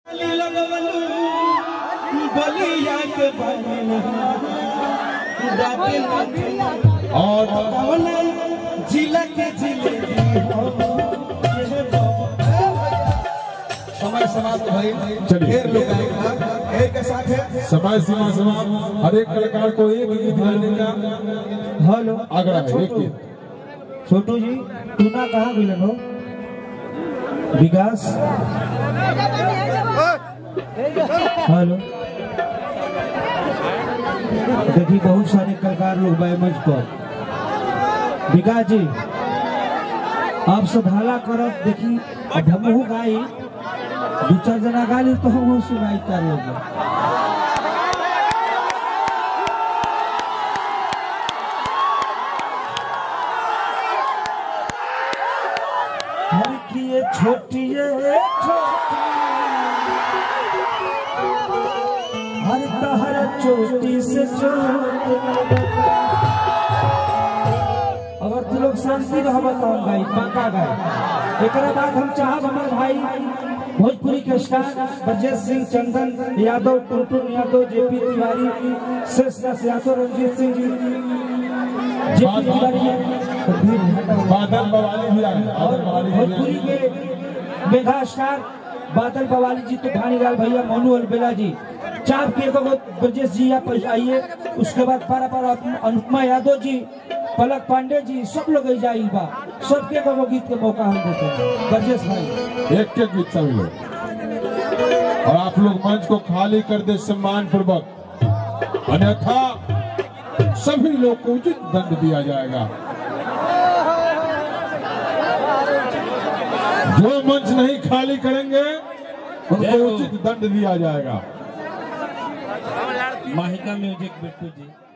और जिला के जिले समय समाप्त भाई, ढेर लोग एक साथ है, समय सीमा समाप्त। हर एक कलाकार को एक गीत गाने का हेलो आग्रह है। एक गीत छोटू जी, तू ना कहाँ मिलन हो विकास? हेलो देखिए बहुत सारे कलाकार लोग मंच पर। विकास जी आप सब हाला करब, देखी हमहू गाई, दू चार जना गाली तो हम सुनाई करेंगे। ये छोटी हर हर चोटी से अगर तू लोग शांति रह बताओ भाई पक्का गाय। एक बाद हम चाहब हमारे भाई भोजपुरी के star Brajesh Singh Chandan Yadav, Tuntun Yadav, JP Tiwari, Sheshdas Yadav, Ranjeet Singh ji, JP Tiwari, बादल बवाली भी आए। और भोजपुरी के मेगा स्टार बादल बवाली जी, तो भानीलाल भैया, मोनू अलबेला जी, चार के ब्रजेश जी आप आइए। उसके बाद पारा अनुपमा यादव जी, पलक पांडे जी, सब लोग जाइल बा। सबके को गीत के मौका हम देते हैं। ब्रजेश भाई एक गीत सभी लोग, और आप लोग मंच को खाली कर दे सम्मान पूर्वक, अन्यथा सभी लोग को उचित दंड दिया जाएगा। जो मंच नहीं खाली करेंगे उनको उचित दंड दिया जाएगा। माहिका म्यूजिक बिट्टू जी।